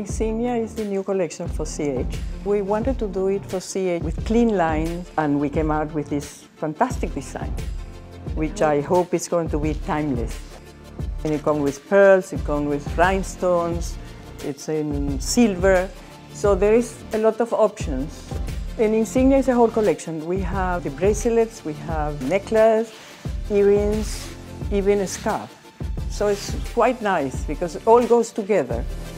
Insignia is the new collection for CH. We wanted to do it for CH with clean lines, and we came out with this fantastic design, which I hope is going to be timeless. And it comes with pearls, it comes with rhinestones, it's in silver, so there is a lot of options. And Insignia is a whole collection. We have the bracelets, we have necklace, earrings, even a scarf. So it's quite nice because it all goes together.